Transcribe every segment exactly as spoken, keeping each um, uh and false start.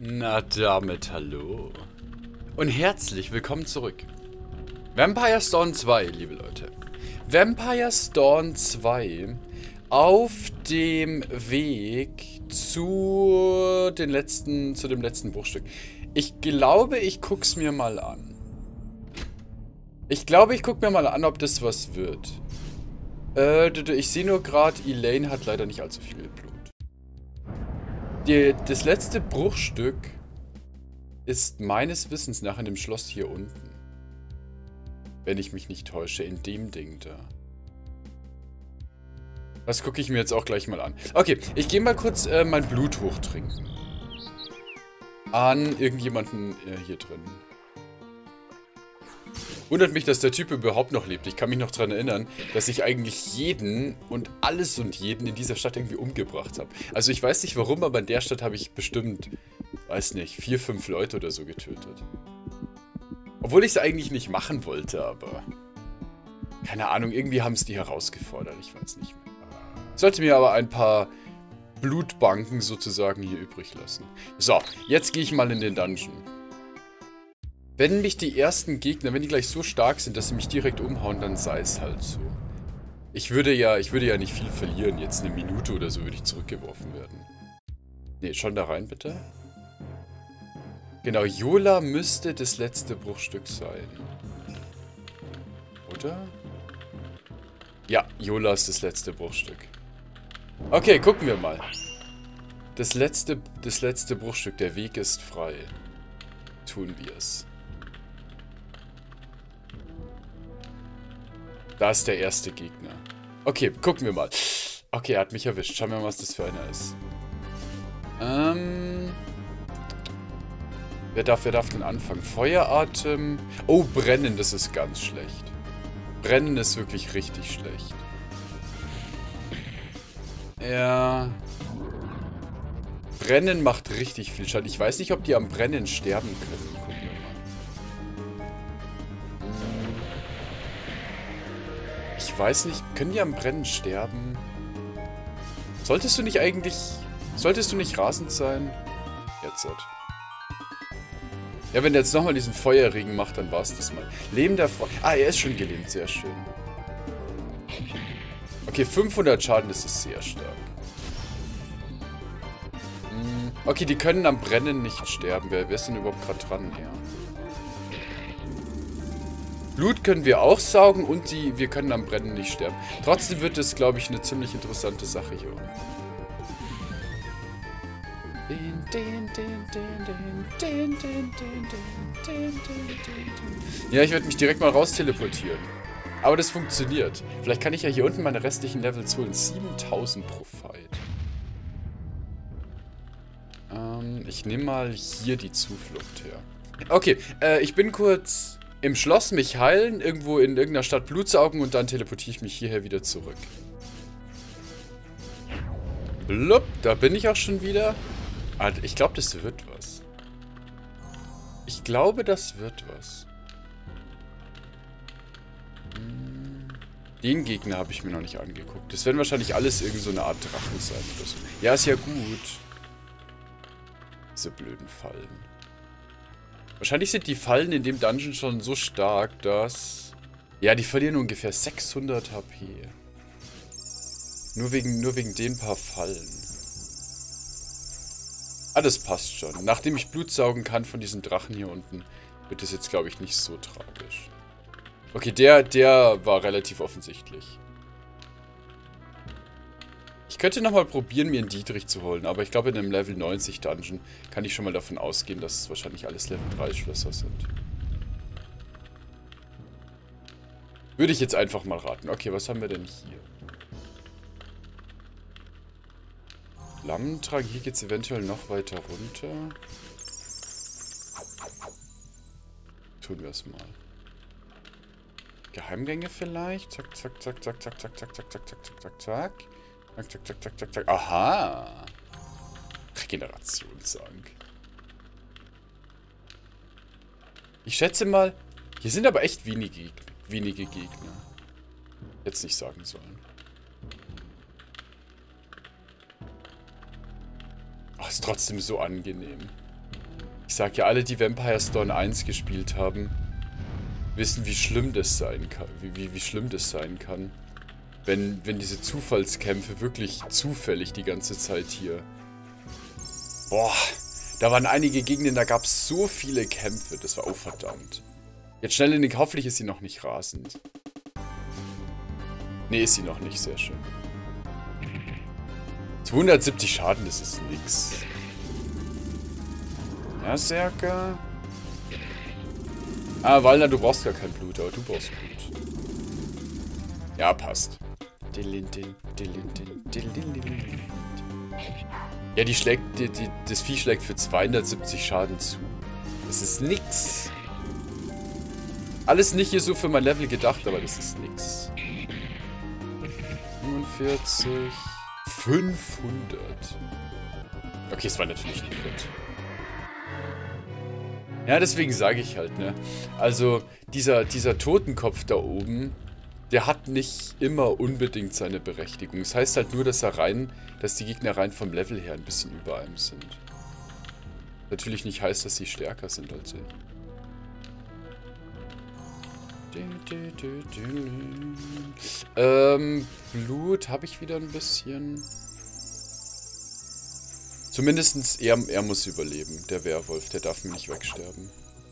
Na damit hallo. Und herzlich willkommen zurück. Vampire's Dawn zwei, liebe Leute. Vampire's Dawn zwei auf dem Weg zu, den letzten, zu dem letzten Bruchstück. Ich glaube, ich guck's mir mal an. Ich glaube, ich guck mir mal an, ob das was wird. Äh, ich sehe nur gerade, Elaine hat leider nicht allzu viel Blut. Die, das letzte Bruchstück ist meines Wissens nach in dem Schloss hier unten. Wenn ich mich nicht täusche, in dem Ding da. Das gucke ich mir jetzt auch gleich mal an. Okay, ich gehe mal kurz äh, mein Blut hochtrinken. An irgendjemanden äh, hier drin. Wundert mich, dass der Typ überhaupt noch lebt. Ich kann mich noch daran erinnern, dass ich eigentlich jeden und alles und jeden in dieser Stadt irgendwie umgebracht habe. Also ich weiß nicht warum, aber in der Stadt habe ich bestimmt, weiß nicht, vier, fünf Leute oder so getötet. Obwohl ich es eigentlich nicht machen wollte, aber... Keine Ahnung, irgendwie haben es die herausgefordert, ich weiß nicht mehr. Ich sollte mir aber ein paar Blutbanken sozusagen hier übrig lassen. So, jetzt gehe ich mal in den Dungeon. Wenn mich die ersten Gegner, wenn die gleich so stark sind, dass sie mich direkt umhauen, dann sei es halt so. Ich würde ja, ich würde ja nicht viel verlieren. Jetzt eine Minute oder so würde ich zurückgeworfen werden. Ne, schon da rein, bitte. Genau, Yola müsste das letzte Bruchstück sein. Oder? Ja, Yola ist das letzte Bruchstück. Okay, gucken wir mal. Das letzte, das letzte Bruchstück, der Weg ist frei. Tun wir es. Da ist der erste Gegner. Okay, gucken wir mal. Okay, er hat mich erwischt. Schauen wir mal, was das für einer ist. Ähm... Wer darf, wer darf denn anfangen? Feueratem. Oh, Brennen, das ist ganz schlecht. Brennen ist wirklich richtig schlecht. Ja... Brennen macht richtig viel Schaden. Ich weiß nicht, ob die am Brennen sterben können. Gucken wir mal. Ich weiß nicht, können die am Brennen sterben? Solltest du nicht eigentlich... Solltest du nicht rasend sein? Jetzt halt. Ja, wenn der jetzt nochmal diesen Feuerregen macht, dann war es das mal. Lebender Freund. Ah, er ist schon gelähmt. Sehr schön. Okay, fünfhundert Schaden, das ist sehr stark. Okay, die können am Brennen nicht sterben. Wer, wer ist denn überhaupt gerade dran? Ja. Blut können wir auch saugen und die, wir können am Brennen nicht sterben. Trotzdem wird es, glaube ich, eine ziemlich interessante Sache hier. Ja, ich werde mich direkt mal raus teleportieren. Aber das funktioniert. Vielleicht kann ich ja hier unten meine restlichen Levels holen. siebentausend pro Fight. Ähm, ich nehme mal hier die Zuflucht her. Okay, äh, ich bin kurz im Schloss, mich heilen, irgendwo in irgendeiner Stadt Blut saugen und dann teleportiere ich mich hierher wieder zurück. Blub, da bin ich auch schon wieder. Ah, ich glaube, das wird was. Ich glaube, das wird was. Hm. Den Gegner habe ich mir noch nicht angeguckt. Das werden wahrscheinlich alles irgend so eine Art Drachen sein oder so. Ja, ist ja gut. Diese blöden Fallen. Wahrscheinlich sind die Fallen in dem Dungeon schon so stark, dass... Ja, die verlieren ungefähr sechshundert H P. Nur wegen, nur wegen den paar Fallen. Ah, das passt schon. Nachdem ich Blut saugen kann von diesen Drachen hier unten, wird das jetzt, glaube ich, nicht so tragisch. Okay, der, der war relativ offensichtlich. Ich könnte nochmal probieren, mir einen Dietrich zu holen, aber ich glaube, in einem Level neunzig Dungeon kann ich schon mal davon ausgehen, dass es wahrscheinlich alles Level drei Schlösser sind. Würde ich jetzt einfach mal raten. Okay, was haben wir denn hier? Flammentrag, hier geht es eventuell noch weiter runter. Tun wir es mal. Geheimgänge vielleicht? Zack, zack, zack, zack, zack, zack, zack, zack, zack, zack, zack, zack, zack. Zack, zack, zack, zack, zack, zack. Aha. Regenerationsank. Ich schätze mal, hier sind aber echt wenige, wenige Gegner. Jetzt nicht sagen sollen. Oh, ist trotzdem so angenehm. Ich sag ja, alle, die Vampire's Dawn eins gespielt haben, wissen, wie schlimm das sein kann. Wie, wie, wie schlimm das sein kann. Wenn, wenn diese Zufallskämpfe wirklich zufällig die ganze Zeit hier... Boah, da waren einige Gegenden, da gab es so viele Kämpfe. Das war, oh verdammt. Jetzt schnell in den Kauf, ist sie noch nicht rasend. Nee, ist sie noch nicht, sehr schön. zweihundertsiebzig Schaden, das ist nix. Ja, Serke. Ah, Walner, du brauchst gar kein Blut, aber du brauchst Blut. Ja, passt. Ja, die schlägt, die, die, das Vieh schlägt für zweihundertsiebzig Schaden zu. Das ist nix. Alles nicht hier so für mein Level gedacht, aber das ist nix. fünfundvierzig. fünfhundert. Okay, es war natürlich ein Crit. Ja, deswegen sage ich halt, ne. Also, dieser, dieser Totenkopf da oben, der hat nicht immer unbedingt seine Berechtigung. Das heißt halt nur, dass er rein, dass die Gegner rein vom Level her ein bisschen über einem sind. Natürlich nicht heißt, dass sie stärker sind als ich. Ähm, Blut habe ich wieder ein bisschen. Zumindest er, er muss überleben, der Werwolf, der darf mir nicht wegsterben.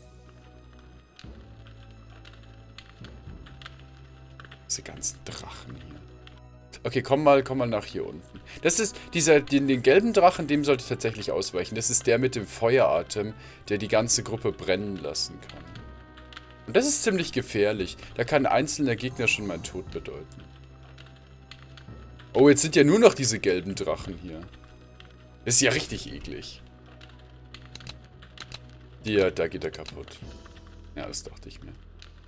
Diese ganzen Drachen hier. Okay, komm mal, komm mal nach hier unten. Das ist dieser, den, den gelben Drachen, dem sollte ich tatsächlich ausweichen. Das ist der mit dem Feueratem, der die ganze Gruppe brennen lassen kann. Und das ist ziemlich gefährlich. Da kann ein einzelner Gegner schon meinen Tod bedeuten. Oh, jetzt sind ja nur noch diese gelben Drachen hier. Das ist ja richtig eklig. Ja, da geht er kaputt. Ja, das dachte ich mir.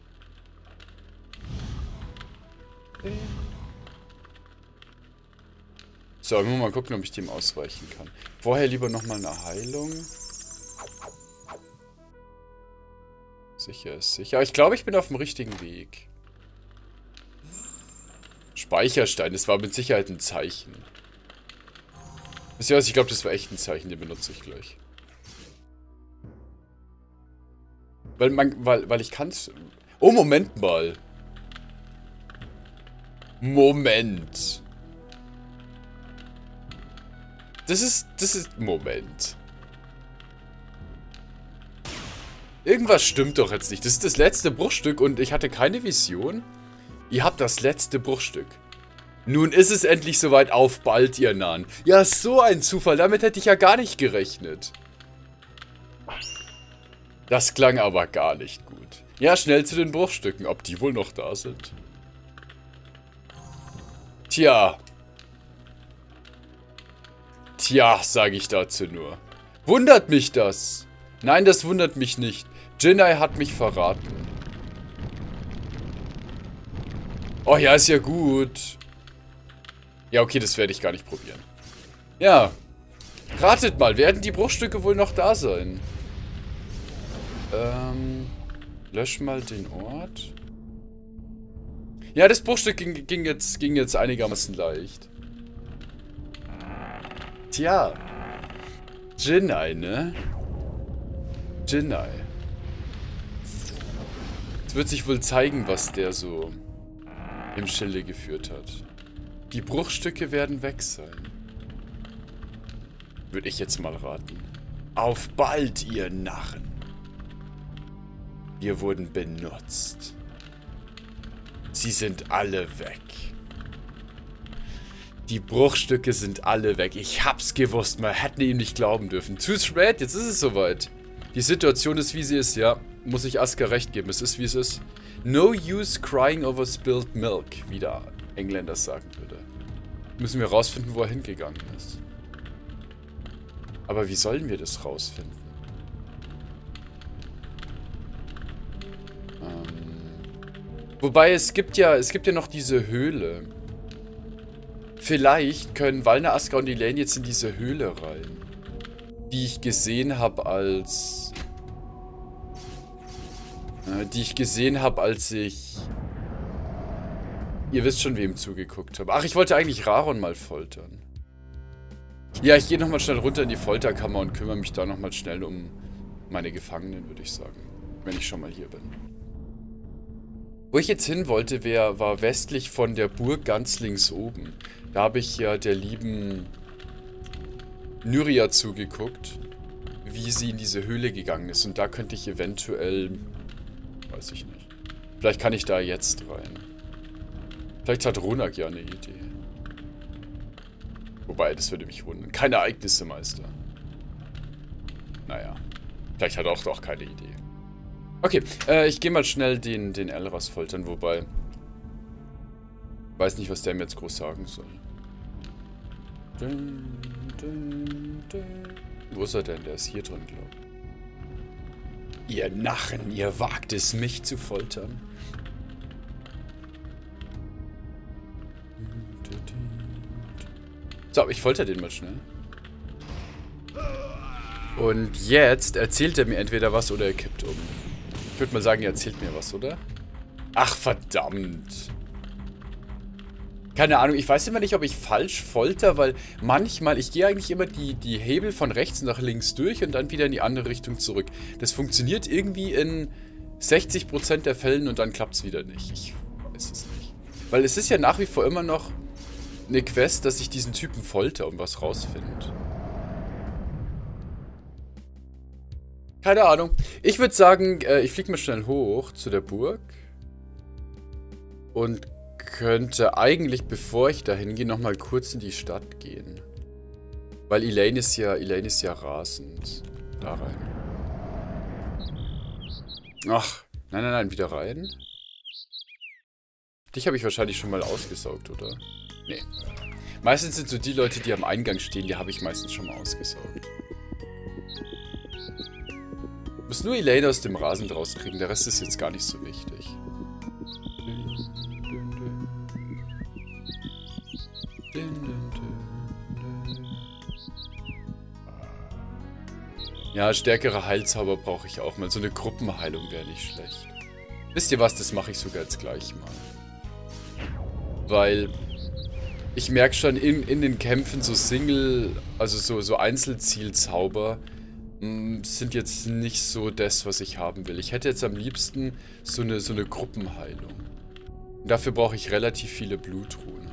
So, ich muss mal gucken, ob ich dem ausweichen kann. Vorher lieber nochmal eine Heilung. Sicher ist sicher. Aber ich glaube, ich bin auf dem richtigen Weg. Speicherstein, das war mit Sicherheit ein Zeichen. Wisst ihr was? Ich glaube, das war echt ein Zeichen, den benutze ich gleich. Weil man, weil, weil ich kann's. Oh, Moment mal. Moment. Das ist, das ist, Moment. Irgendwas stimmt doch jetzt nicht. Das ist das letzte Bruchstück und ich hatte keine Vision. Ihr habt das letzte Bruchstück. Nun ist es endlich soweit, auf bald, ihr Narren. Ja, so ein Zufall, damit hätte ich ja gar nicht gerechnet. Das klang aber gar nicht gut. Ja, schnell zu den Bruchstücken, ob die wohl noch da sind. Tja. Tja, sage ich dazu nur. Wundert mich das? Nein, das wundert mich nicht. Jinai hat mich verraten. Oh ja, ist ja gut. Ja, okay, das werde ich gar nicht probieren. Ja. Ratet mal, werden die Bruchstücke wohl noch da sein? Ähm, lösch mal den Ort. Ja, das Bruchstück ging, ging, jetzt, ging jetzt einigermaßen leicht. Tja. Jinai, ne? Jinai. Es wird sich wohl zeigen, was der so im Schilde geführt hat. Die Bruchstücke werden weg sein. Würde ich jetzt mal raten. Auf bald, ihr Narren. Wir wurden benutzt. Sie sind alle weg. Die Bruchstücke sind alle weg. Ich hab's gewusst, man hätte ihm nicht glauben dürfen. Too spät, jetzt ist es soweit. Die Situation ist, wie sie ist, ja. Muss ich Aska recht geben, es ist, wie es ist. No use crying over spilled milk, wie der Engländer sagen würde. Müssen wir rausfinden, wo er hingegangen ist. Aber wie sollen wir das rausfinden? Ähm, wobei, es gibt ja, es gibt ja noch diese Höhle. Vielleicht können Walner, Aska und Elaine jetzt in diese Höhle rein. Die ich gesehen habe als... Äh, die ich gesehen habe, als ich... Ihr wisst schon, wem zugeguckt habe. Ach, ich wollte eigentlich Raron mal foltern. Ja, ich gehe nochmal schnell runter in die Folterkammer und kümmere mich da nochmal schnell um meine Gefangenen, würde ich sagen. Wenn ich schon mal hier bin. Wo ich jetzt hin wollte, wär, war westlich von der Burg ganz links oben. Da habe ich ja der lieben Nyria zugeguckt, wie sie in diese Höhle gegangen ist. Und da könnte ich eventuell... Weiß ich nicht. Vielleicht kann ich da jetzt rein. Vielleicht hat Ronak ja eine Idee. Wobei, das würde mich wundern. Keine Ereignisse, Meister. Naja. Vielleicht hat er auch doch keine Idee. Okay, äh, ich gehe mal schnell den, den Elras foltern, wobei... Weiß nicht, was der mir jetzt groß sagen soll. Dun, dun, dun. Wo ist er denn? Der ist hier drin, glaube ich. Ihr Narren, ihr wagt es, mich zu foltern. So, ich folter den mal schnell. Und jetzt erzählt er mir entweder was oder er kippt um. Ich würde mal sagen, er erzählt mir was, oder? Ach, verdammt. Keine Ahnung, ich weiß immer nicht, ob ich falsch folter, weil manchmal, ich gehe eigentlich immer die, die Hebel von rechts nach links durch und dann wieder in die andere Richtung zurück. Das funktioniert irgendwie in sechzig Prozent der Fällen und dann klappt es wieder nicht. Ich weiß es nicht. Weil es ist ja nach wie vor immer noch eine Quest, dass ich diesen Typen folter und was rausfinde. Keine Ahnung. Ich würde sagen, äh, ich fliege mal schnell hoch zu der Burg. Und könnte eigentlich, bevor ich da hingehe, nochmal kurz in die Stadt gehen. Weil Elaine ist ja, Elaine ist ja rasend. Da rein. Ach, nein, nein, nein, wieder rein. Dich habe ich wahrscheinlich schon mal ausgesaugt, oder? Nee. Meistens sind so die Leute, die am Eingang stehen, die habe ich meistens schon mal ausgesaugt. Ich muss nur Elaine aus dem Rasen rauskriegen, der Rest ist jetzt gar nicht so wichtig. Ja, stärkere Heilzauber brauche ich auch mal. So eine Gruppenheilung wäre nicht schlecht. Wisst ihr was, das mache ich sogar jetzt gleich mal. Weil ich merke schon in, in den Kämpfen so Single, also so, so Einzelzielzauber mh, sind jetzt nicht so das, was ich haben will. Ich hätte jetzt am liebsten so eine, so eine Gruppenheilung. Und dafür brauche ich relativ viele Blutruhen.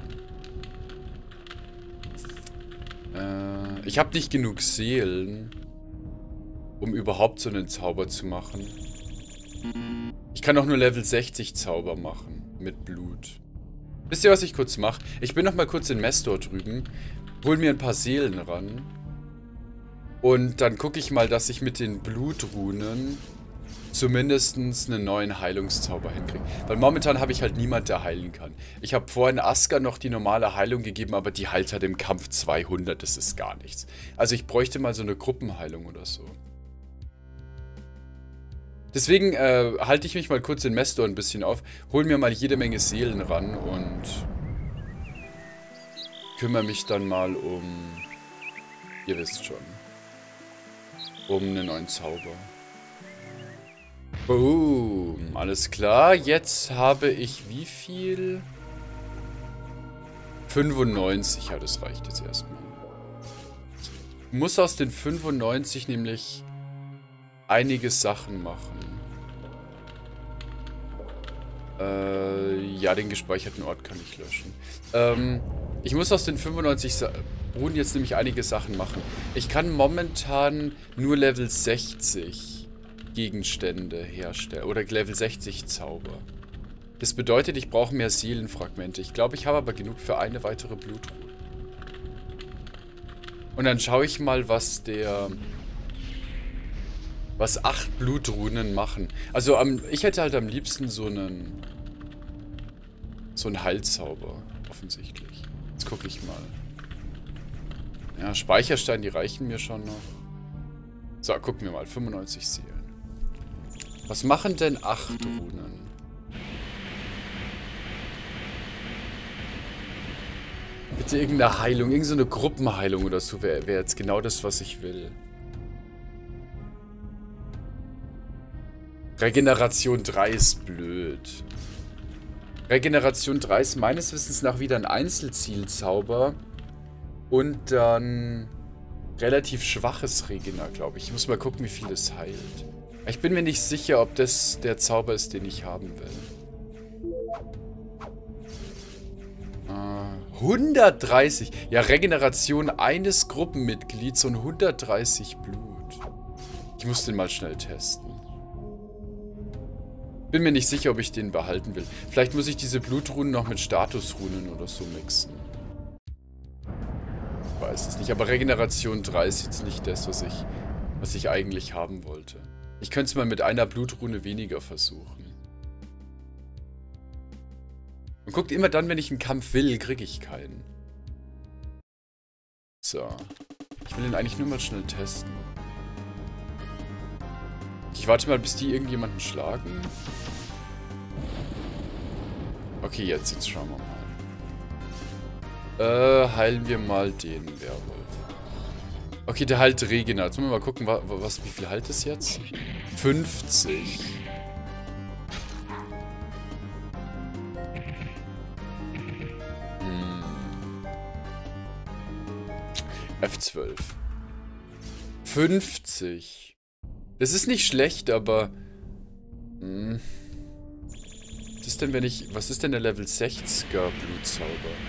Äh, ich habe nicht genug Seelen, um überhaupt so einen Zauber zu machen. Ich kann auch nur Level sechzig Zauber machen. Mit Blut. Wisst ihr, was ich kurz mache? Ich bin noch mal kurz in Mestor drüben. Hol mir ein paar Seelen ran. Und dann gucke ich mal, dass ich mit den Blutrunen zumindest einen neuen Heilungszauber hinkriege. Weil momentan habe ich halt niemand, der heilen kann. Ich habe vorhin Aska noch die normale Heilung gegeben, aber die heilt halt im Kampf zweihundert. Das ist gar nichts. Also ich bräuchte mal so eine Gruppenheilung oder so. Deswegen äh, halte ich mich mal kurz in Mestor ein bisschen auf, hol mir mal jede Menge Seelen ran und kümmere mich dann mal um, ihr wisst schon, um einen neuen Zauber. Boom, alles klar. Jetzt habe ich wie viel? fünfundneunzig, ja, das reicht jetzt erstmal. Ich muss aus den fünfundneunzig nämlich einige Sachen machen. Äh, ja, den gespeicherten Ort kann ich löschen. Ähm, ich muss aus den fünfundneunzig Runen jetzt nämlich einige Sachen machen. Ich kann momentan nur Level sechzig Gegenstände herstellen. Oder Level sechzig Zauber. Das bedeutet, ich brauche mehr Seelenfragmente. Ich glaube, ich habe aber genug für eine weitere Blutruhe. Und dann schaue ich mal, was der... Was acht Blutrunen machen. Also am, ich hätte halt am liebsten so einen... So einen Heilzauber, offensichtlich. Jetzt gucke ich mal. Ja, Speichersteine, die reichen mir schon noch. So, gucken wir mal. fünfundneunzig Seelen. Was machen denn acht Runen? Bitte irgendeine Heilung, irgendeine Gruppenheilung oder so wäre wär jetzt genau das, was ich will. Regeneration drei ist blöd. Regeneration drei ist meines Wissens nach wieder ein Einzelzielzauber. Und dann relativ schwaches Regina, glaube ich. Ich muss mal gucken, wie viel es heilt. Ich bin mir nicht sicher, ob das der Zauber ist, den ich haben will. Äh, hundertdreißig. Ja, Regeneration eines Gruppenmitglieds und hundertdreißig Blut. Ich muss den mal schnell testen. Bin mir nicht sicher, ob ich den behalten will. Vielleicht muss ich diese Blutrunen noch mit Statusrunen oder so mixen. Ich weiß es nicht, aber Regeneration drei ist jetzt nicht das, was ich, was ich eigentlich haben wollte. Ich könnte es mal mit einer Blutrune weniger versuchen. Und guckt, immer dann, wenn ich einen Kampf will, kriege ich keinen. So. Ich will den eigentlich nur mal schnell testen. Ich warte mal, bis die irgendjemanden schlagen. Okay, jetzt, jetzt schauen wir mal. Äh, heilen wir mal den Werwolf. Okay, der heilt Regina. Jetzt müssen wir mal gucken, was, was, wie viel heilt es jetzt? fünfzig. Hm. F zwölf. fünfzig. Das ist nicht schlecht, aber... Hm. Was ist denn, wenn ich... Was ist denn der Level sechziger Blutzauber?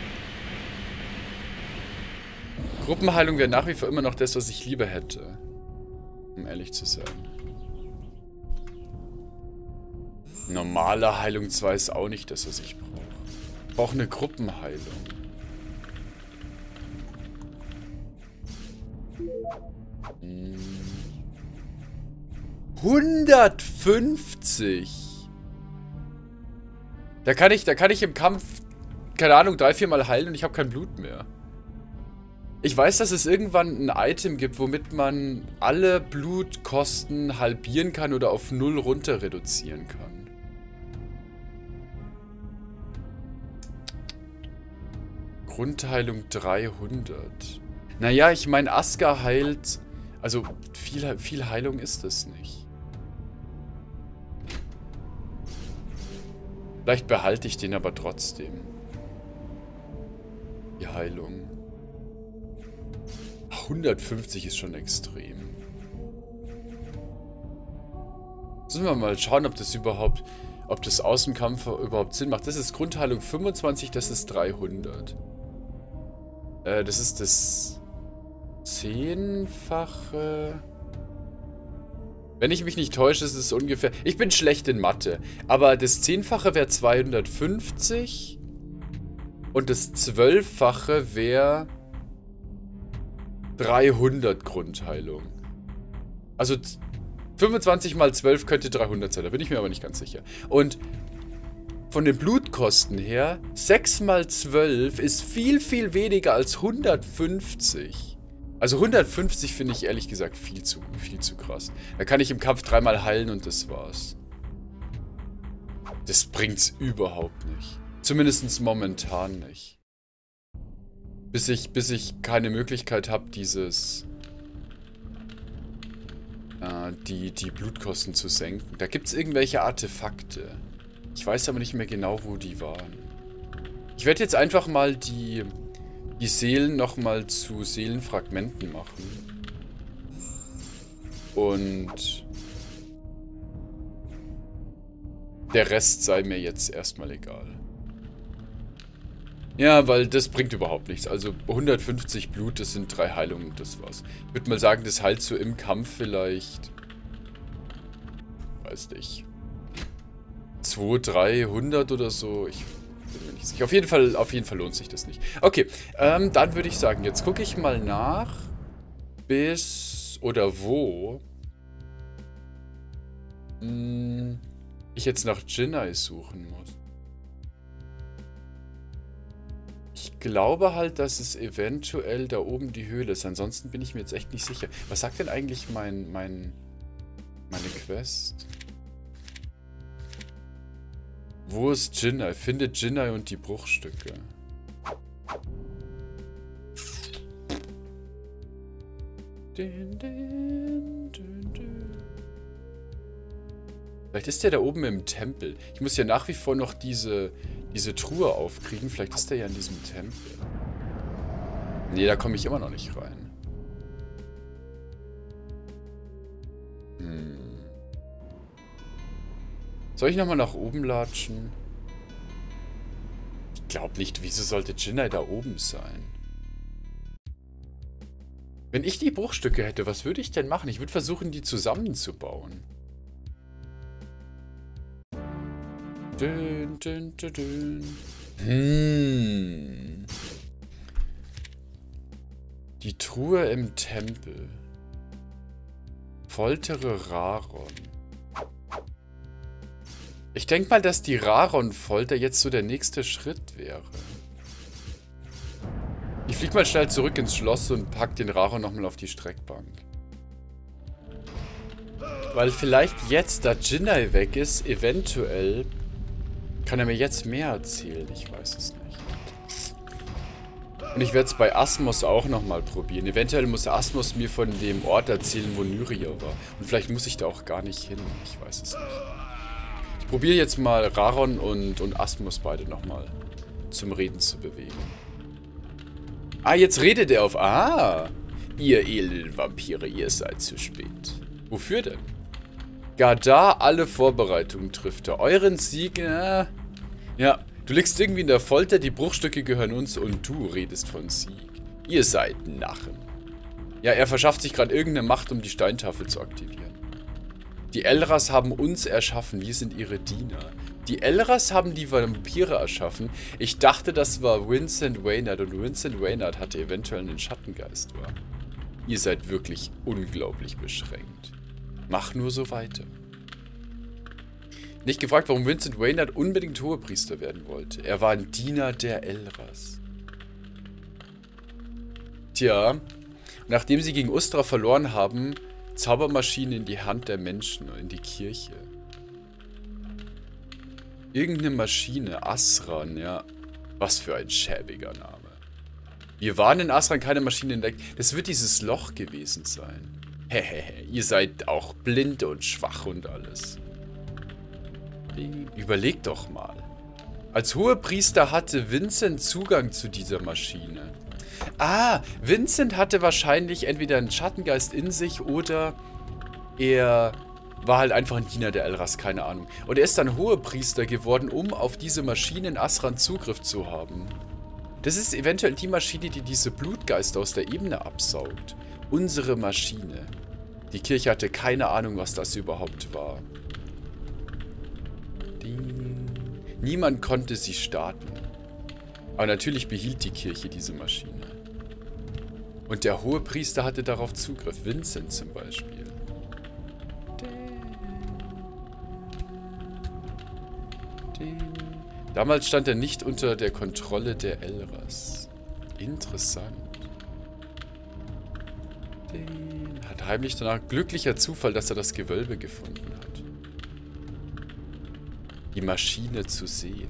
Gruppenheilung wäre nach wie vor immer noch das, was ich lieber hätte. Um ehrlich zu sein. Normale Heilung zwei ist auch nicht das, was ich brauche. Ich brauche eine Gruppenheilung. Hm. hundertfünfzig! Da kann ich, da kann ich im Kampf, keine Ahnung, drei, vier Mal heilen und ich habe kein Blut mehr. Ich weiß, dass es irgendwann ein Item gibt, womit man alle Blutkosten halbieren kann oder auf null runter reduzieren kann. Grundheilung dreihundert. Naja, ich meine, Aska heilt... Also, viel, viel Heilung ist es nicht. Vielleicht behalte ich den aber trotzdem. Die Heilung. hundertfünfzig ist schon extrem. Müssen wir mal schauen, ob das überhaupt, ob das Außenkampf überhaupt Sinn macht. Das ist Grundheilung fünfundzwanzig, das ist dreihundert. Äh, das ist das zehnfache. Wenn ich mich nicht täusche, ist es ungefähr... Ich bin schlecht in Mathe, aber das zehnfache wäre zweihundertfünfzig und das zwölffache wäre dreihundert Grundheilung. Also fünfundzwanzig mal zwölf könnte dreihundert sein, da bin ich mir aber nicht ganz sicher. Und von den Blutkosten her, sechs mal zwölf ist viel, viel weniger als hundertfünfzig. Also hundertfünfzig finde ich ehrlich gesagt viel zu, viel zu krass. Da kann ich im Kampf dreimal heilen und das war's. Das bringt's überhaupt nicht. Zumindest momentan nicht. Bis ich, bis ich keine Möglichkeit habe, dieses... Äh, die, die Blutkosten zu senken. Da gibt's irgendwelche Artefakte. Ich weiß aber nicht mehr genau, wo die waren. Ich werde jetzt einfach mal die... die Seelen nochmal zu Seelenfragmenten machen. Und der Rest sei mir jetzt erstmal egal. Ja, weil das bringt überhaupt nichts. Also hundertfünfzig Blut, das sind drei Heilungen, das war's. Ich würde mal sagen, das heilt so im Kampf vielleicht... Weiß nicht. zweihundert, dreihundert oder so. Ich... Auf jeden Fall, auf jeden Fall lohnt sich das nicht. Okay, ähm, dann würde ich sagen, jetzt gucke ich mal nach, bis oder wo mh, ich jetzt nach Jinai suchen muss. Ich glaube halt, dass es eventuell da oben die Höhle ist. Ansonsten bin ich mir jetzt echt nicht sicher. Was sagt denn eigentlich mein, mein, meine Quest? Wo ist Jinai? Finde Jinai und die Bruchstücke. Vielleicht ist der da oben im Tempel. Ich muss ja nach wie vor noch diese, diese Truhe aufkriegen. Vielleicht ist der ja in diesem Tempel. Nee, da komme ich immer noch nicht rein. Hm. Soll ich nochmal nach oben latschen? Ich glaube nicht. Wieso sollte Jinai da oben sein? Wenn ich die Bruchstücke hätte, was würde ich denn machen? Ich würde versuchen, die zusammenzubauen. Dün, dün, dün, dün. Hm. Die Truhe im Tempel. Foltere Raron. Ich denke mal, dass die Raron-Folter jetzt so der nächste Schritt wäre. Ich flieg mal schnell zurück ins Schloss und pack den Raron nochmal auf die Streckbank. Weil vielleicht jetzt, da Jinai weg ist, eventuell kann er mir jetzt mehr erzählen. Ich weiß es nicht. Und ich werde es bei Asmos auch nochmal probieren. Eventuell muss Asmos mir von dem Ort erzählen, wo Nyria war. Und vielleicht muss ich da auch gar nicht hin. Ich weiß es nicht. Ich probiere jetzt mal Raron und, und Asmos beide nochmal zum Reden zu bewegen. Ah, jetzt redet er auf... Ah! Ihr elenden Vampire, ihr seid zu spät. Wofür denn? Gar da alle Vorbereitungen trifft er. Euren Sieg... Äh, ja... Du liegst irgendwie in der Folter, die Bruchstücke gehören uns und du redest von Sieg. Ihr seid Narren. Ja, er verschafft sich gerade irgendeine Macht, um die Steintafel zu aktivieren. Die Elras haben uns erschaffen, wir sind ihre Diener. Die Elras haben die Vampire erschaffen. Ich dachte, das war Vincent Waynard und Vincent Waynard hatte eventuell einen Schattengeist, war. Ihr seid wirklich unglaublich beschränkt. Mach nur so weiter. Nicht gefragt, warum Vincent Waynard unbedingt Hohepriester werden wollte. Er war ein Diener der Elras. Tja, nachdem sie gegen Ustra verloren haben, Zaubermaschinen in die Hand der Menschen, in die Kirche. Irgendeine Maschine, Asran, ja. Was für ein schäbiger Name. Wir waren in Asran keine Maschine entdeckt. Das wird dieses Loch gewesen sein. Hehehe, ihr seid auch blind und schwach und alles. Überlegt doch mal. Als Hohepriester hatte Vincent Zugang zu dieser Maschine. Ah, Vincent hatte wahrscheinlich entweder einen Schattengeist in sich oder er war halt einfach ein Diener der Elras, keine Ahnung. Und er ist dann Hohepriester geworden, um auf diese Maschine in Asran Zugriff zu haben. Das ist eventuell die Maschine, die diese Blutgeister aus der Ebene absaugt. Unsere Maschine. Die Kirche hatte keine Ahnung, was das überhaupt war. Niemand konnte sie starten. Aber natürlich behielt die Kirche diese Maschine. Und der Hohepriester hatte darauf Zugriff. Vincent zum Beispiel. Damals stand er nicht unter der Kontrolle der Elras. Interessant. Hat heimlich danach... Glücklicher Zufall, dass er das Gewölbe gefunden hat. Die Maschine zu sehen.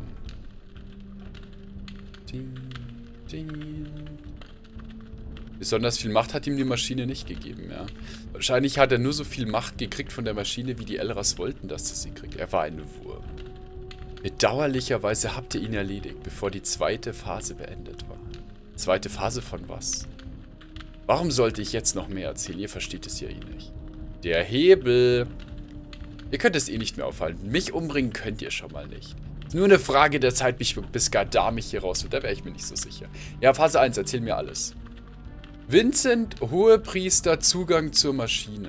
Ding, ding. Besonders viel Macht hat ihm die Maschine nicht gegeben, ja. Wahrscheinlich hat er nur so viel Macht gekriegt von der Maschine, wie die Elras wollten, dass er sie kriegt. Er war ein Wurm. Bedauerlicherweise habt ihr ihn erledigt, bevor die zweite Phase beendet war. Zweite Phase von was? Warum sollte ich jetzt noch mehr erzählen? Ihr versteht es ja eh nicht. Der Hebel... Ihr könnt es eh nicht mehr aufhalten. Mich umbringen könnt ihr schon mal nicht. Ist nur eine Frage der Zeit, bis Gadar mich hier raus wird. Da wäre ich mir nicht so sicher. Ja, Phase eins, erzähl mir alles. Vincent, Hohepriester, Zugang zur Maschine.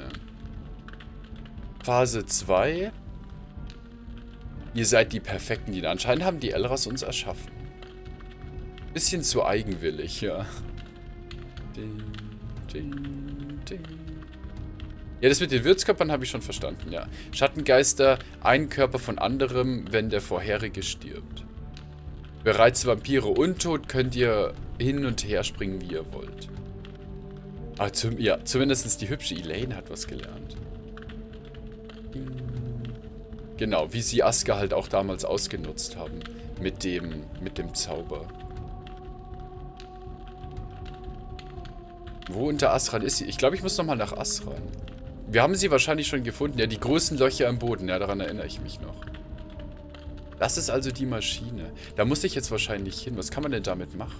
Phase zwei. Ihr seid die perfekten Diener. Anscheinend haben die Elras uns erschaffen. Bisschen zu eigenwillig, ja. Ding, ding, ding. Ja, das mit den Wirtskörpern habe ich schon verstanden, ja. Schattengeister, ein Körper von anderem, wenn der vorherige stirbt. Bereits Vampire untot, könnt ihr hin und her springen, wie ihr wollt. Aber zum, ja, zumindest die hübsche Elaine hat was gelernt. Genau, wie sie Aska halt auch damals ausgenutzt haben. Mit dem, mit dem Zauber. Wo unter Asran ist sie? Ich glaube, ich muss nochmal nach Asran. Wir haben sie wahrscheinlich schon gefunden. Ja, die größten Löcher im Boden. Ja, daran erinnere ich mich noch. Das ist also die Maschine. Da muss ich jetzt wahrscheinlich hin. Was kann man denn damit machen?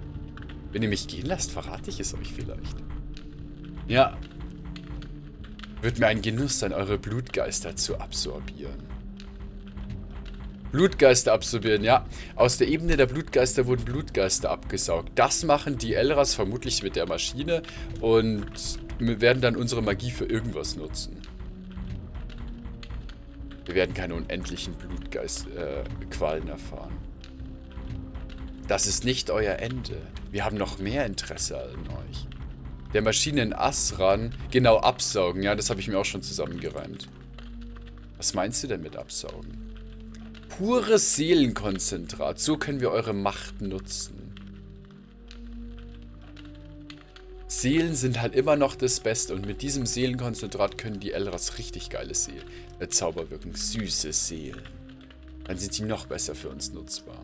Wenn ihr mich gehen lasst, verrate ich es euch vielleicht. Ja. Wird mir ein Genuss sein, eure Blutgeister zu absorbieren. Blutgeister absorbieren, ja. Aus der Ebene der Blutgeister wurden Blutgeister abgesaugt. Das machen die Elras vermutlich mit der Maschine und wir werden dann unsere Magie für irgendwas nutzen. Wir werden keine unendlichen Blutgeist-Qualen äh, erfahren. Das ist nicht euer Ende. Wir haben noch mehr Interesse an euch. Der Maschinen Asran, genau, absaugen. Ja, das habe ich mir auch schon zusammengereimt. Was meinst du denn mit absaugen? Pures Seelenkonzentrat. So können wir eure Macht nutzen. Seelen sind halt immer noch das Beste. Und mit diesem Seelenkonzentrat können die Elras richtig geile Seelen. Der Zauber wirken süße Seelen. Dann sind sie noch besser für uns nutzbar.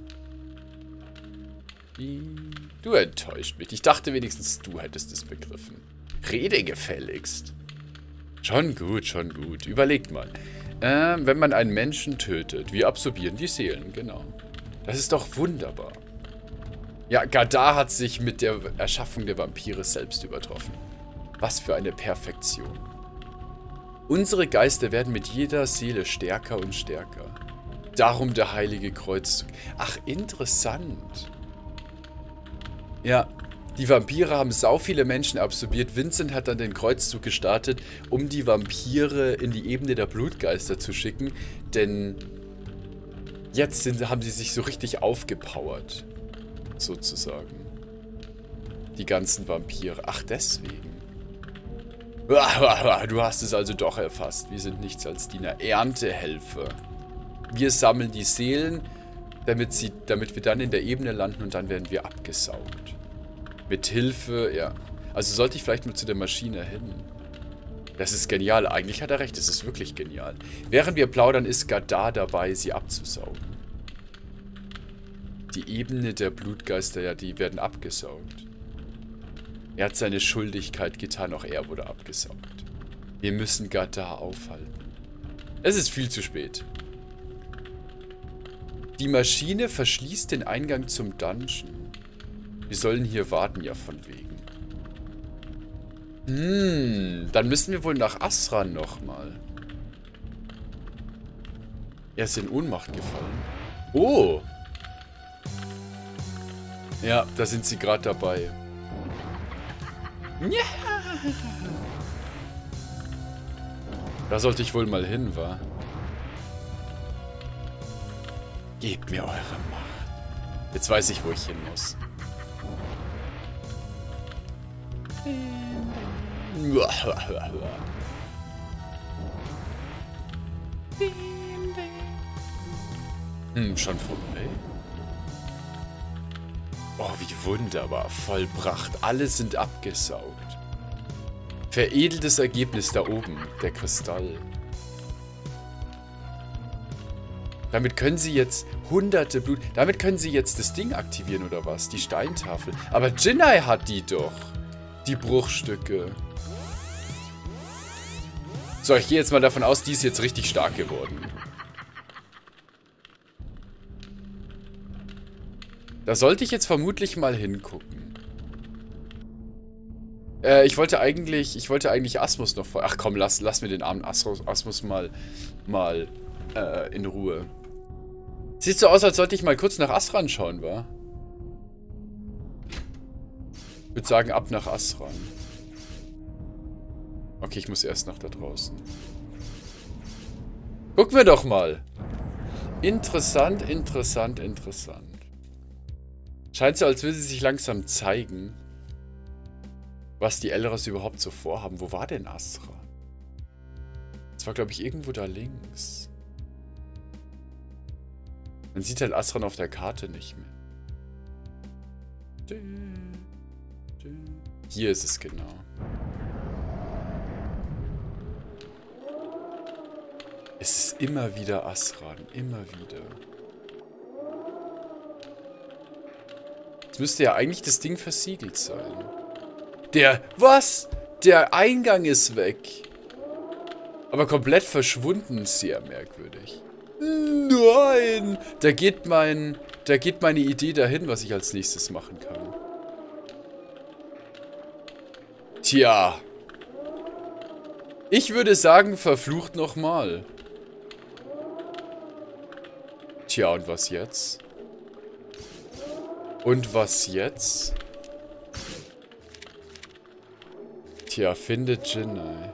Du enttäuscht mich. Ich dachte wenigstens, du hättest es begriffen. Rede gefälligst. Schon gut, schon gut. Überlegt mal. Äh, wenn man einen Menschen tötet, wir absorbieren die Seelen, genau. Das ist doch wunderbar. Ja, Gadar hat sich mit der Erschaffung der Vampire selbst übertroffen. Was für eine Perfektion. Unsere Geister werden mit jeder Seele stärker und stärker. Darum der heilige Kreuzzug. Ach, interessant. Ja, die Vampire haben sau viele Menschen absorbiert. Vincent hat dann den Kreuzzug gestartet, um die Vampire in die Ebene der Blutgeister zu schicken. Denn jetzt sind, haben sie sich so richtig aufgepowert. Sozusagen. Die ganzen Vampire. Ach, deswegen. Du hast es also doch erfasst. Wir sind nichts als Diener. Erntehelfer. Wir sammeln die Seelen, damit, sie, damit wir dann in der Ebene landen und dann werden wir abgesaugt. Mit Hilfe, ja. Also sollte ich vielleicht mal zu der Maschine hin. Das ist genial. Eigentlich hat er recht, es ist wirklich genial. Während wir plaudern, ist Gadar dabei, sie abzusaugen. Die Ebene der Blutgeister, ja, die werden abgesaugt. Er hat seine Schuldigkeit getan, auch er wurde abgesaugt. Wir müssen Gadar aufhalten. Es ist viel zu spät. Die Maschine verschließt den Eingang zum Dungeon. Wir sollen hier warten, ja, von wegen. Hm, dann müssen wir wohl nach Asran nochmal. Er ist in Ohnmacht gefallen. Oh! Ja, da sind sie gerade dabei. Ja! Da sollte ich wohl mal hin, wa? Gebt mir eure Macht. Jetzt weiß ich, wo ich hin muss. Hm, schon vorbei? Oh, wie wunderbar. Vollbracht. Alle sind abgesaugt. Veredeltes Ergebnis da oben. Der Kristall. Damit können sie jetzt hunderte Blut... Damit können sie jetzt das Ding aktivieren, oder was? Die Steintafel. Aber Jinai hat die doch. Die Bruchstücke. So, ich gehe jetzt mal davon aus, die ist jetzt richtig stark geworden. Da sollte ich jetzt vermutlich mal hingucken. Äh, ich wollte eigentlich... Ich wollte eigentlich Asmus noch vor... Ach komm, lass, lass mir den armen Asmus, Asmus mal... Mal... Äh, in Ruhe. Sieht so aus, als sollte ich mal kurz nach Asran schauen, wa? Ich würde sagen, ab nach Asran. Okay, ich muss erst nach da draußen. Gucken wir doch mal. Interessant, interessant, interessant. Scheint so, als würde sie sich langsam zeigen, was die Elras überhaupt so vorhaben. Wo war denn Asran? Das war, glaube ich, irgendwo da links. Man sieht halt Asran auf der Karte nicht mehr. Hier ist es genau. Es ist immer wieder Asran. Immer wieder. Jetzt müsste ja eigentlich das Ding versiegelt sein. Der... Was? Der Eingang ist weg. Aber komplett verschwunden. Sehr merkwürdig. Nein! Da geht mein... Da geht meine Idee dahin, was ich als nächstes machen kann. Tja. Ich würde sagen, verflucht nochmal. Tja, und was jetzt? Und was jetzt? Tja, finde Jinai.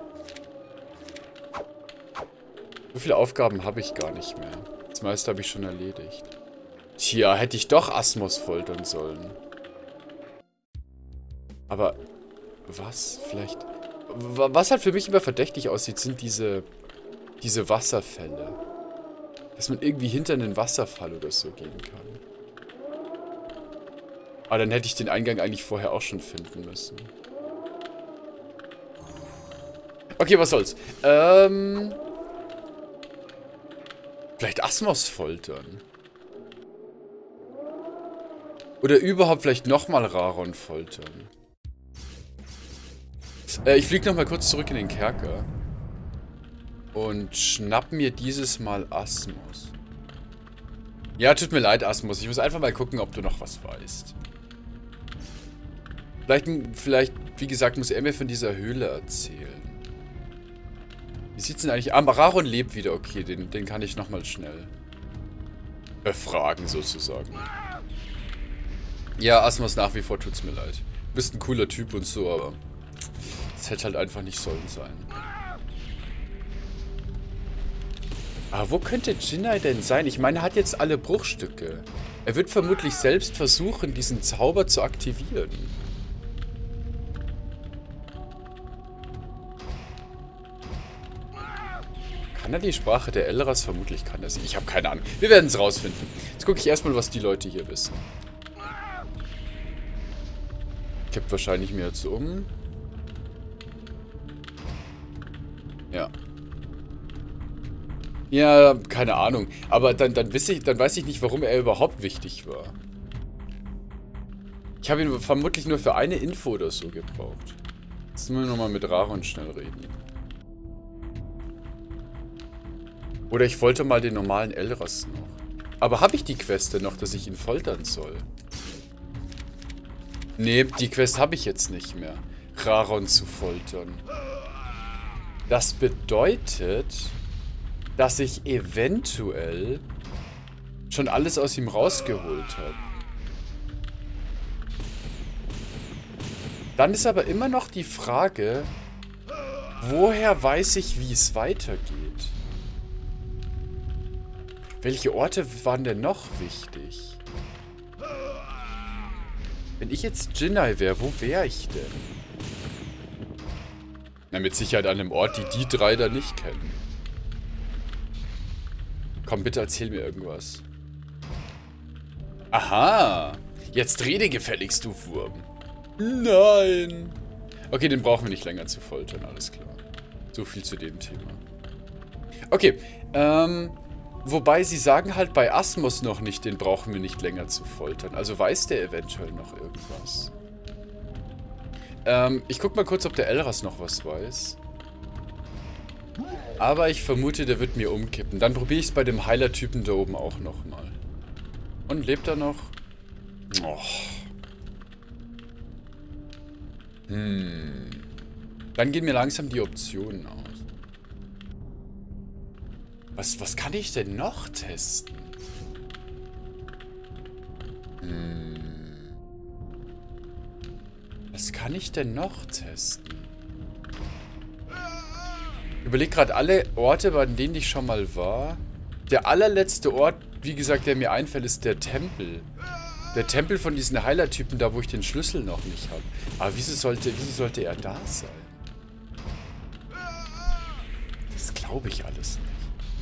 So viele Aufgaben habe ich gar nicht mehr. Das meiste habe ich schon erledigt. Tja, hätte ich doch Asmos foltern sollen. Aber was? Vielleicht... Was halt für mich immer verdächtig aussieht, sind diese... diese Wasserfälle. Dass man irgendwie hinter einen Wasserfall oder so gehen kann. Aber dann hätte ich den Eingang eigentlich vorher auch schon finden müssen. Okay, was soll's. Ähm... Vielleicht Asmos foltern. Oder überhaupt vielleicht nochmal Raron foltern. Äh, ich fliege nochmal kurz zurück in den Kerker. Und schnapp mir dieses Mal Asmos. Ja, tut mir leid, Asmos. Ich muss einfach mal gucken, ob du noch was weißt. Vielleicht, vielleicht, wie gesagt, muss er mir von dieser Höhle erzählen. Wie sieht's denn eigentlich... Ah, Raron lebt wieder. Okay, den, den kann ich nochmal schnell befragen, sozusagen. Ja, Asmos, nach wie vor tut's mir leid. Du bist ein cooler Typ und so, aber... es hätte halt einfach nicht sollen sein. Aber wo könnte Jinai denn sein? Ich meine, er hat jetzt alle Bruchstücke. Er wird vermutlich selbst versuchen, diesen Zauber zu aktivieren. Kann er die Sprache der Elras? Vermutlich kann er sie. Ich habe keine Ahnung. Wir werden es rausfinden. Jetzt gucke ich erstmal, was die Leute hier wissen. Kippt wahrscheinlich mir jetzt um. Ja. Ja, keine Ahnung. Aber dann, dann, weiß ich, dann weiß ich nicht, warum er überhaupt wichtig war. Ich habe ihn vermutlich nur für eine Info oder so gebraucht. Jetzt müssen wir nochmal mit Raron schnell reden. Oder ich folter mal den normalen Elras noch. Aber habe ich die Quest denn noch, dass ich ihn foltern soll? Nee, die Quest habe ich jetzt nicht mehr. Raron zu foltern. Das bedeutet, dass ich eventuell schon alles aus ihm rausgeholt habe. Dann ist aber immer noch die Frage, woher weiß ich, wie es weitergeht? Welche Orte waren denn noch wichtig? Wenn ich jetzt Jinai wäre, wo wäre ich denn? Na, mit Sicherheit an einem Ort, die die drei da nicht kennen. Komm, bitte erzähl mir irgendwas. Aha! Jetzt rede gefälligst, du Wurm. Nein! Okay, den brauchen wir nicht länger zu foltern, alles klar. So viel zu dem Thema. Okay, ähm... wobei sie sagen halt bei Asmos noch nicht, den brauchen wir nicht länger zu foltern. Also weiß der eventuell noch irgendwas. Ähm, ich guck mal kurz, ob der Elras noch was weiß. Aber ich vermute, der wird mir umkippen. Dann probiere ich es bei dem Heiler-Typen da oben auch nochmal. Und lebt er noch? Oh. Hm. Dann gehen mir langsam die Optionen aus. Was, was kann ich denn noch testen? Hm. Was kann ich denn noch testen? Ich überlege gerade alle Orte, bei denen ich schon mal war. Der allerletzte Ort, wie gesagt, der mir einfällt, ist der Tempel. Der Tempel von diesen Heilertypen, da wo ich den Schlüssel noch nicht habe. Aber wieso sollte, wieso sollte er da sein? Das glaube ich alles nicht.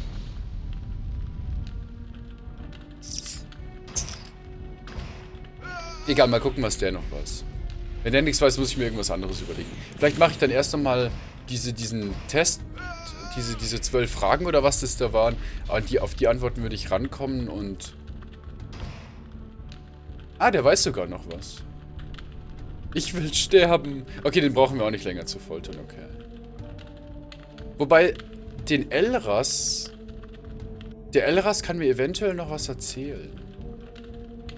Egal, mal gucken, was der noch weiß. Wenn der nichts weiß, muss ich mir irgendwas anderes überlegen. Vielleicht mache ich dann erst einmal diese, diesen Test, diese, diese zwölf Fragen oder was das da waren. Aber die, auf die Antworten würde ich rankommen und... Ah, der weiß sogar noch was. Ich will sterben. Okay, den brauchen wir auch nicht länger zu foltern, okay. Wobei, den Elras... Der Elras kann mir eventuell noch was erzählen.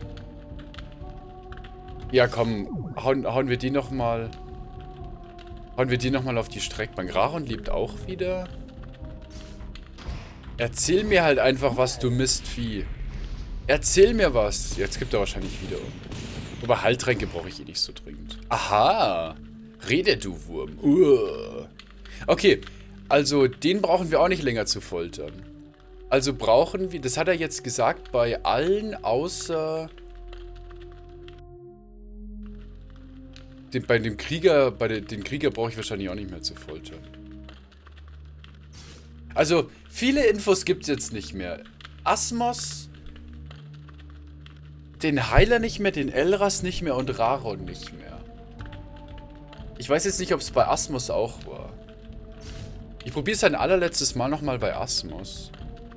Ja, komm, hauen, hauen wir die nochmal... Hauen wir die nochmal auf die Streckbank. Raron lebt auch wieder. Erzähl mir halt einfach was, du Mistvieh. Erzähl mir was. Jetzt gibt er wahrscheinlich wieder um. Aber Heiltränke brauche ich eh nicht so dringend. Aha. Rede, du Wurm. Uh. Okay, also den brauchen wir auch nicht länger zu foltern. Also brauchen wir, das hat er jetzt gesagt, bei allen außer... Den, bei dem Krieger, bei de, den Krieger brauche ich wahrscheinlich auch nicht mehr zu foltern. Also, viele Infos gibt es jetzt nicht mehr. Asmos, den Heiler nicht mehr, den Elras nicht mehr und Raron nicht mehr. Ich weiß jetzt nicht, ob es bei Asmos auch war. Ich probiere es ein allerletztes Mal nochmal bei Asmos.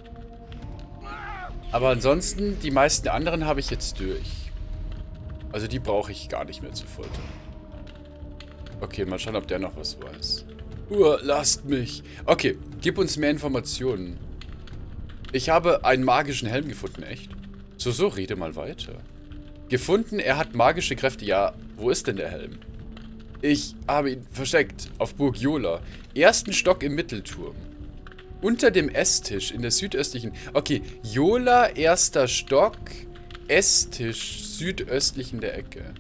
Aber ansonsten, die meisten anderen habe ich jetzt durch. Also die brauche ich gar nicht mehr zu foltern. Okay, mal schauen, ob der noch was weiß. Uah, lasst mich. Okay, gib uns mehr Informationen. Ich habe einen magischen Helm gefunden, echt? So, so, rede mal weiter. Gefunden, er hat magische Kräfte. Ja, wo ist denn der Helm? Ich habe ihn versteckt auf Burg Jola. Ersten Stock im Mittelturm. Unter dem Esstisch in der südöstlichen... Okay, Jola, erster Stock, Esstisch, südöstlich in der Ecke.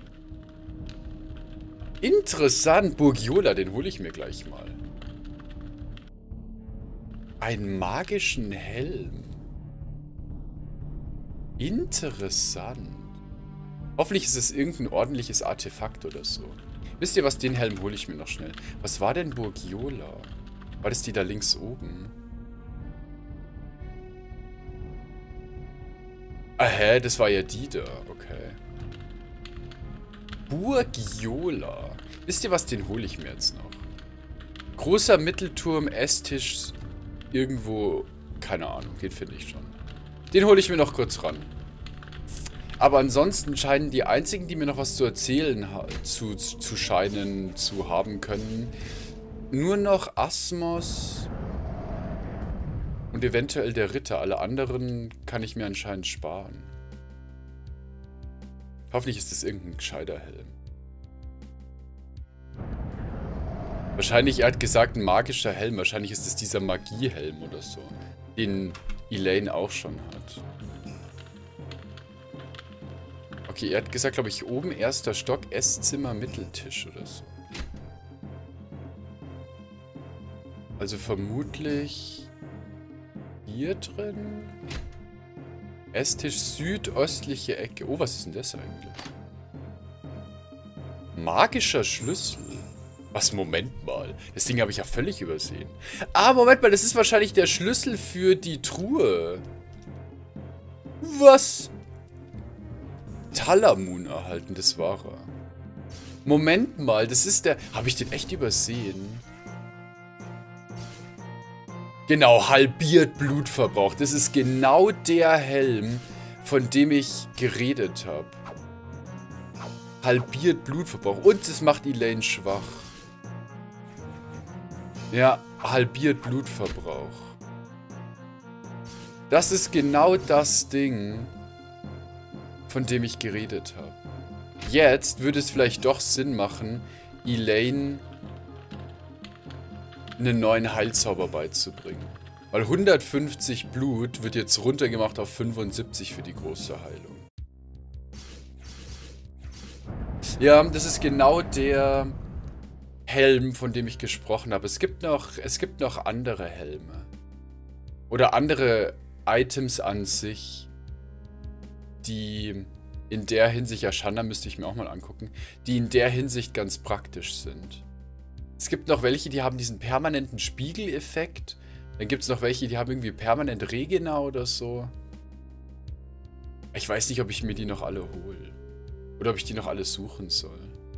Interessant, Burg Jola, den hole ich mir gleich mal. Einen magischen Helm. Interessant. Hoffentlich ist es irgendein ordentliches Artefakt oder so. Wisst ihr was, den Helm hole ich mir noch schnell. Was war denn Burg Jola? War das die da links oben? Ah, hä? Das war ja die da. Okay. Burg Jola. Wisst ihr was, den hole ich mir jetzt noch. Großer Mittelturm, Esstisch, irgendwo, keine Ahnung, den finde ich schon. Den hole ich mir noch kurz ran. Aber ansonsten scheinen die einzigen, die mir noch was zu erzählen zu, zu scheinen, zu haben können, nur noch Asmos und eventuell der Ritter. Alle anderen kann ich mir anscheinend sparen. Hoffentlich ist das irgendein gescheiter Helm. Wahrscheinlich, er hat gesagt, ein magischer Helm. Wahrscheinlich ist es dieser Magiehelm oder so, den Elaine auch schon hat. Okay, er hat gesagt, glaube ich, oben erster Stock, Esszimmer, Mitteltisch oder so. Also vermutlich hier drin. Esstisch, südöstliche Ecke. Oh, was ist denn das eigentlich? Magischer Schlüssel. Was, Moment mal. Das Ding habe ich ja völlig übersehen. Ah, Moment mal, das ist wahrscheinlich der Schlüssel für die Truhe. Was? Talamun erhalten, das war er. Moment mal, das ist der... Habe ich den echt übersehen? Genau, halbiert Blutverbrauch. Das ist genau der Helm, von dem ich geredet habe. Halbiert Blutverbrauch. Und es macht Elaine schwach. Ja, halbiert Blutverbrauch. Das ist genau das Ding, von dem ich geredet habe. Jetzt würde es vielleicht doch Sinn machen, Elaine einen neuen Heilzauber beizubringen. Weil hundertfünfzig Blut wird jetzt runtergemacht auf fünfundsiebzig für die große Heilung. Ja, das ist genau der Helm, von dem ich gesprochen habe. Es gibt noch, es gibt noch andere Helme. Oder andere Items an sich, die in der Hinsicht, ja, Shanda müsste ich mir auch mal angucken, die in der Hinsicht ganz praktisch sind. Es gibt noch welche, die haben diesen permanenten Spiegeleffekt. Dann gibt es noch welche, die haben irgendwie permanent Regena oder so. Ich weiß nicht, ob ich mir die noch alle hole. Oder ob ich die noch alle suchen soll.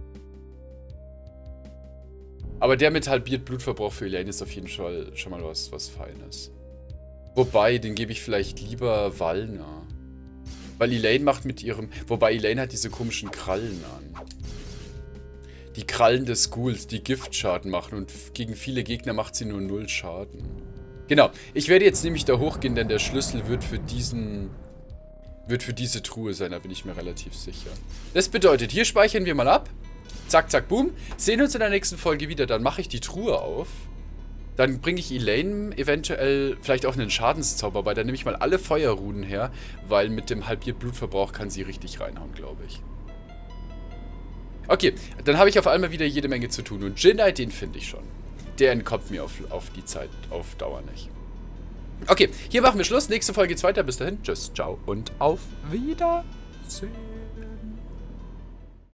Aber der mit halbiert Blutverbrauch für Elaine ist auf jeden Fall schon mal was, was Feines. Wobei, den gebe ich vielleicht lieber Walna. Weil Elaine macht mit ihrem... Wobei, Elaine hat diese komischen Krallen an. Die Krallen des Ghouls, die Giftschaden machen. Und gegen viele Gegner macht sie nur null Schaden. Genau. Ich werde jetzt nämlich da hochgehen, denn der Schlüssel wird für diesen... Wird für diese Truhe sein, da bin ich mir relativ sicher. Das bedeutet, hier speichern wir mal ab. Zack, zack, boom. Sehen uns in der nächsten Folge wieder. Dann mache ich die Truhe auf. Dann bringe ich Elaine eventuell vielleicht auch einen Schadenszauber bei. Dann nehme ich mal alle Feuerrunen her, weil mit dem halbiert Blutverbrauch kann sie richtig reinhauen, glaube ich. Okay, dann habe ich auf einmal wieder jede Menge zu tun. Und Jedi, den finde ich schon. Der entkommt mir auf, auf die Zeit, auf Dauer nicht. Okay, hier machen wir Schluss. Nächste Folge geht's weiter. Bis dahin. Tschüss, ciao und auf Wiedersehen.